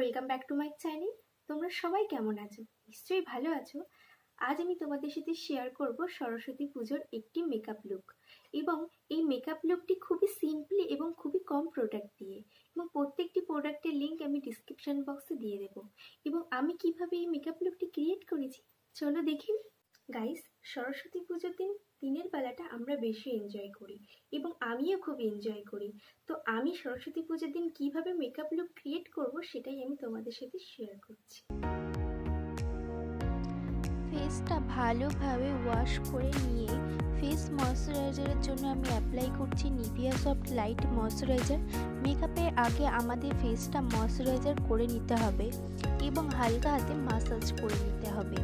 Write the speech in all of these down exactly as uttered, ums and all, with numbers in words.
Welcome back to my channel. তোমরা সবাই কেমন আছো? নিশ্চয়ই ভালো আছো। আজ আমি তোমাদের সাথে শেয়ার করব সরস্বতী পুজোর একটি মেকআপ লুক, এবং এই মেকআপ লুকটি খুবই সিম্পলি এবং খুবই কম প্রোডাক্ট দিয়ে, এবং প্রত্যেকটি প্রোডাক্টের লিঙ্ক আমি ডিসক্রিপশন বক্সে দিয়ে দেবো। এবং আমি কিভাবে এই মেকআপ লুকটি ক্রিয়েট করেছি চলো দেখি। গাইস, সরস্বতী পুজোর দিন দিনের বেলাটা আমরা বেশি এনজয় করি এবং আমিও খুব এনজয় করি। তো আমি সরস্বতী পুজোর দিন কিভাবে মেকআপ লুক ক্রিয়েট করব সেটাই আমি তোমাদের সাথে শেয়ার করছি। ফেসটা ভালোভাবে ওয়াশ করে নিয়ে ফেস ময়শ্চারাইজারের জন্য আমি অ্যাপ্লাই করছি নিভিয়া সফট লাইট ময়শ্চারাইজার। মেকআপের আগে আমাদের ফেসটা ময়শ্চারাইজার করে নিতে হবে এবং হালকা হাতে মাসাজ করে নিতে হবে।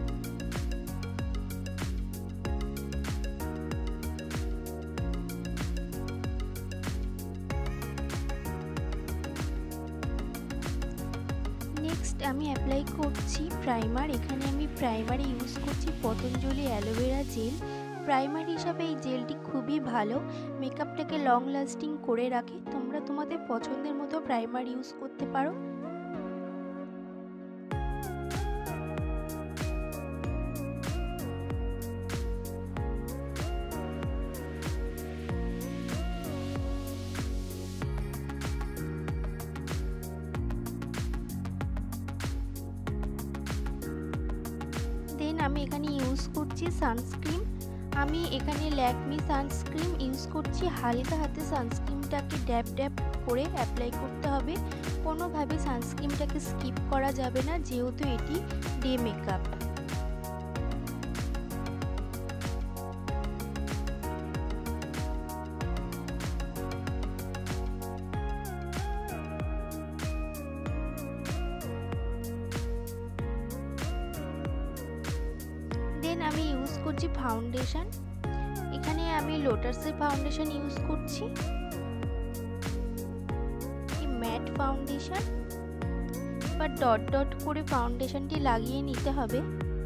নেক্সট আমি অ্যাপ্লাই করছি প্রাইমার। এখানে আমি প্রাইমারে ইউজ করছি পতঞ্জলি অ্যালোভেরা জেল। প্রাইমার হিসাবে এই জেলটি খুবই ভালো, মেকআপটাকে লং লাস্টিং করে রাখে। তোমরা তোমাদের পছন্দের মতো প্রাইমার ইউজ করতে পারো। দেন আমি এখানে ইউজ করছি সানস্ক্রিন। আমি এখানে ল্যাকমি সানস্ক্রিন ইউজ করছি। হালকা হাতে সানস্ক্রিনটাকে ড্যাব ড্যাব করে অ্যাপ্লাই করতে হবে, কোনোভাবে সানস্ক্রিনটাকে স্কিপ করা যাবে না, যেহেতু এটি ডে মেকআপ। দেন আমি ইউজ করছি ফাউন্ডেশন। এখানে আমি লোটাসের ফাউন্ডেশন ইউজ করছি, ম্যাট ফাউন্ডেশন। বা ডট ডট করে ফাউন্ডেশনটি লাগিয়ে নিতে হবে।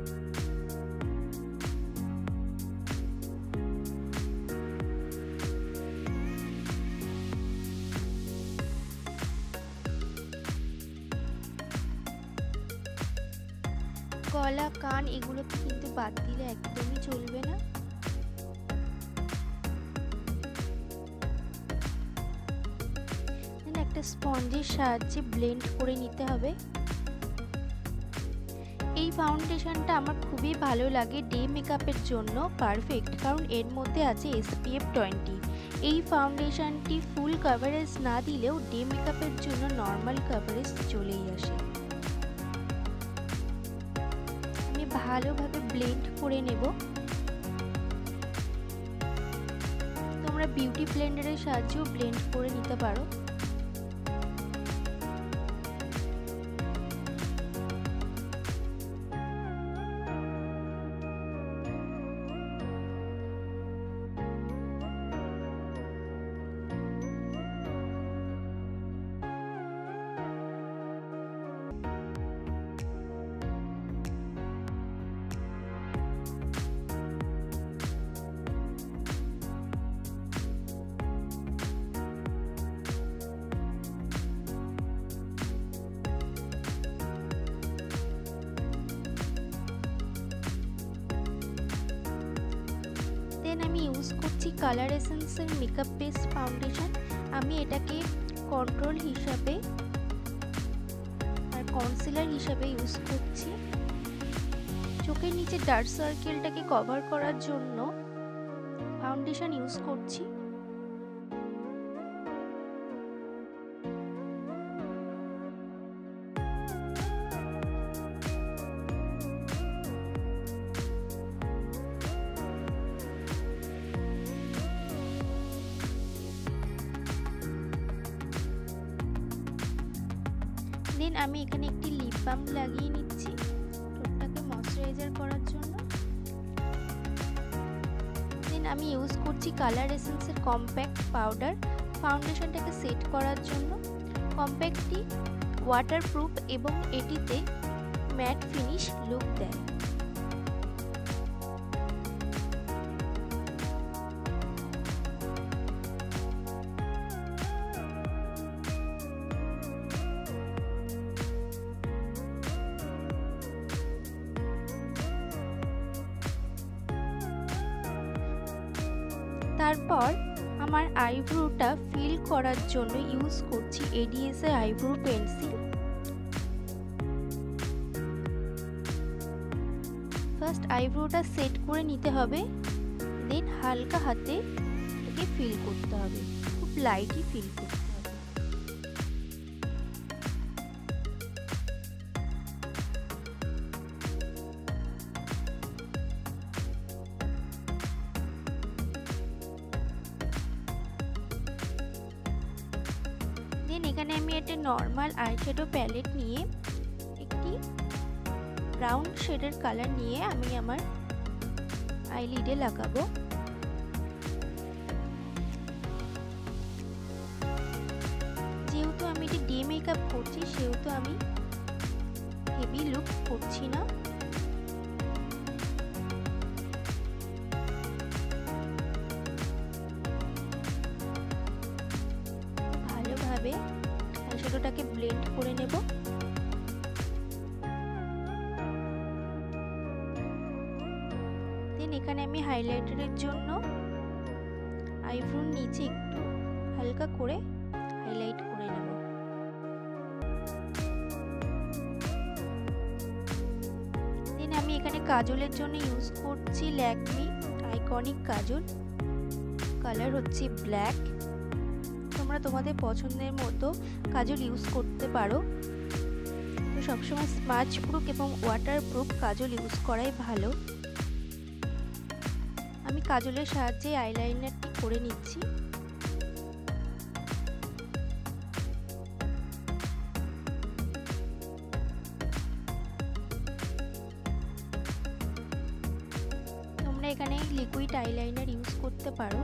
গলা, কান এগুলোকে কিন্তু বাদ দিলে একদমই চলবে না। একটা স্পঞ্জের সাহায্যে ব্লেন্ড করে নিতে হবে। এই ফাউন্ডেশনটা আমার খুবই ভালো লাগে, ডে মেকআপের জন্য পারফেক্ট, কারণ এর মধ্যে আছে এস পি এফ টোয়েন্টি। এই ফাউন্ডেশনটি ফুল কভারেজ না দিলেও ডে মেকআপের জন্য নর্মাল কভারেজ চলেই আসে। ভালোভাবে ব্লেন্ড করে নেব। তোমরা বিউটি ব্লেন্ডারের সাহায্যেও ব্লেন্ড করে নিতে পারো। দেন আমি ইউজ করছি কালার এসেন্সের মেকআপ বেস ফাউন্ডেশন। আমি এটাকে কন্ট্রোল হিসাবে আর কনসিলার হিসাবে ইউজ করছি। চোখের নিচে ডার্ক সার্কেলটাকে কভার করার জন্য ফাউন্ডেশন ইউজ করছি। দেন আমি এখানে একটি লিপ বাম লাগিয়ে নিচ্ছি ঠোঁটটাকে ময়শ্চারাইজার করার জন্য। দেন আমি ইউজ করছি কালার এসেন্সের কম্প্যাক্ট পাউডার ফাউন্ডেশনটাকে সেট করার জন্য। কম্প্যাক্টটি ওয়াটারপ্রুফ এবং এটিতে ম্যাট ফিনিশ লুক দেয়। তারপর আমার আইব্রোটা ফিল করার জন্য ইউজ করছি এডিএস এর আইব্রো পেন্সিল। ফার্স্ট আইব্রোটা সেট করে নিতে হবে, দেন হালকা হাতে এটাকে ফিল করতে হবে, খুব লাইটই ফিল করতে হবে। দেন এখানে আমি একটা নর্মাল আইশ্যাডো প্যালেট নিয়ে একটি ব্রাউন শেডের কালার নিয়ে আমি আমার আইলিডে লাগাবো। যেহেতু আমি এটি ডে মেকআপ করছি সেহেতু আমি হেভি লুক করছি না। ভালোভাবে আইশ্যাডোটাকে ব্লেন্ড করে নেব। দেন এখানে আমি হাইলাইটারের জন্য আইব্রোর নিচে একটু হালকা করে হাইলাইট করে নেব। দেন আমি এখানে কাজলের জন্য ইউজ করছি ল্যাকমি আইকনিক কাজল, কালার হচ্ছে ব্ল্যাক। তোমরা তোমাদের পছন্দের মতো কাজল ইউজ করতে পারো, তো সবসময় স্মাচ প্রুফ এবং ওয়াটার প্রুফ কাজল ইউজ করাই ভালো। আমি কাজলের সাহায্যে আইলাইনারটি করে নিচ্ছি। তোমরা এখানে লিকুইড আইলাইনার ইউজ করতে পারো।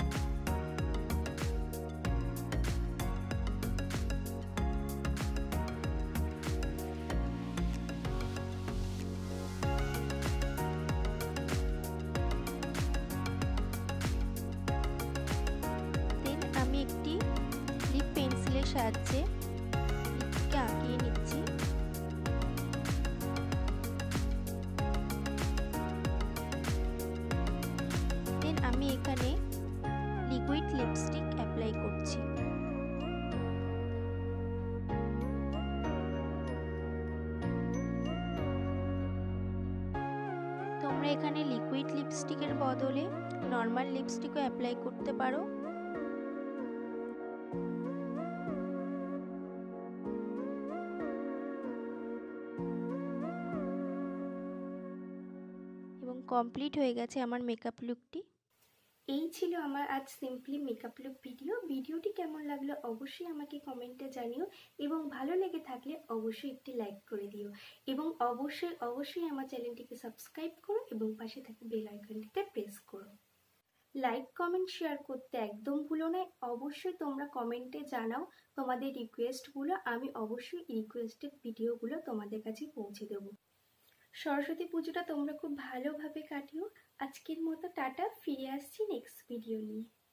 আমি একটি লিপ পেন্সিলের সাহায্যে লিপকে আঁকিয়ে নিচ্ছি। দেন আমি এখানে লিকুইড লিপস্টিক অ্যাপ্লাই করছি। তোমরা এখানে লিকুইড লিপস্টিকের বদলে নর্মাল লিপস্টিকও অ্যাপ্লাই করতে পারো। এবং কমপ্লিট হয়ে গেছে আমার মেকআপ লুকটি। এই ছিল আমার আজ সিম্পলি মেকআপ লুক ভিডিও। ভিডিওটি কেমন লাগলো অবশ্যই আমাকে কমেন্টে জানিও, এবং ভালো লেগে থাকলে অবশ্যই একটি লাইক করে দিও, এবং অবশ্যই অবশ্যই আমার চ্যানেলটিকে সাবস্ক্রাইব করো এবং পাশে থাকা বেল আইকনটিতে প্রেস করো। লাইক কমেন্ট শেয়ার করতে একদম ভুলো না। অবশ্যই তোমরা কমেন্টে জানাও তোমাদের রিকোয়েস্টগুলো, আমি অবশ্যই রিকোয়েস্টেড ভিডিওগুলো তোমাদের কাছে পৌঁছে দেবো। সরস্বতী পুজোটা তোমরা খুব ভালোভাবে কাটিও। আজকের মতো টাটা, ফিরে আসছি নেক্সট ভিডিও নিয়ে।